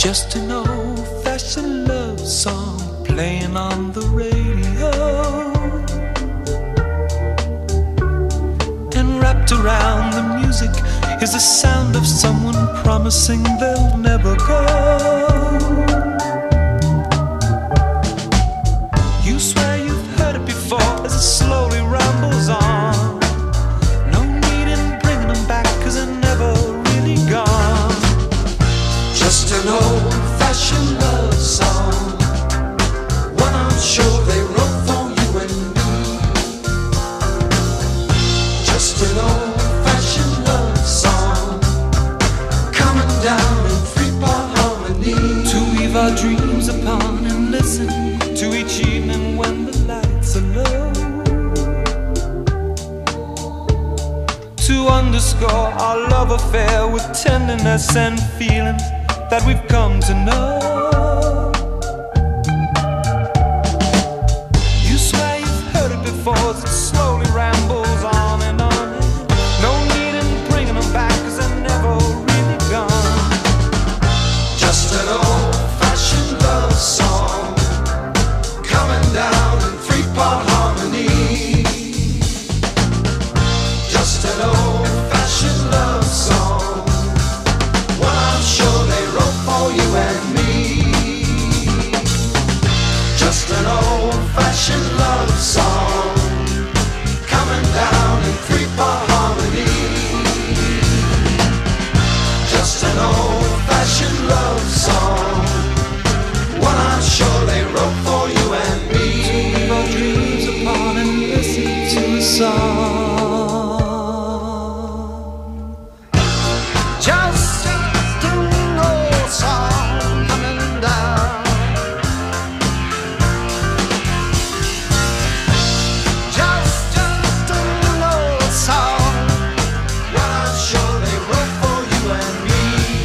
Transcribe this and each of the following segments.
Just an old-fashioned love song playing on the radio, and wrapped around the music is the sound of someone promising they'll never go. You swear you've heard it before as it slowly rambles on. No need in bringing them back, 'cause they're never really gone. Just an old-fashioned love song, one I'm sure they wrote for you and me. Just an old-fashioned love song, coming down in three-part harmony, to weave our dreams upon and listen to each evening when the lights are low, to underscore our love affair with tenderness and feeling that we've come to know. You swear you've heard it before as it slowly rambles on and on. No need in bringing them back, 'cause they're never really gone. Just an old-fashioned love song, coming down in three-part harmony. Just an old-fashioned love song, one I'm sure they wrote for you and me. Just an old-fashioned love song, coming down in three-part harmony. Just an old-fashioned love song, one I'm sure they wrote for you and me. To leave our dreams upon and listen to a song. Just an old song coming down. Just an old song, one I'm sure they wrote for you and me.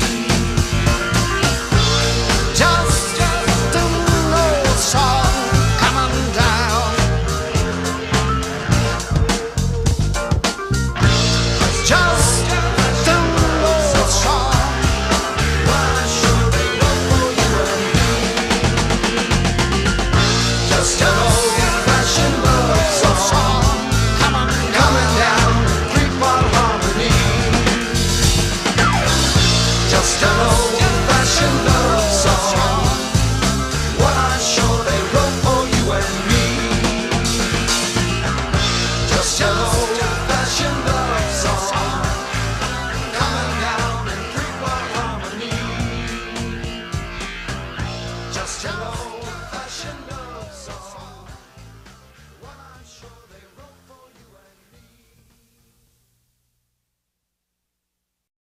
Just an old song coming down. Just an old song, one I'm sure they wrote for you and me. Just an old-fashioned love song, coming down in three-part harmony. Just an old-fashioned love song, one I'm sure they wrote for you and me. Just an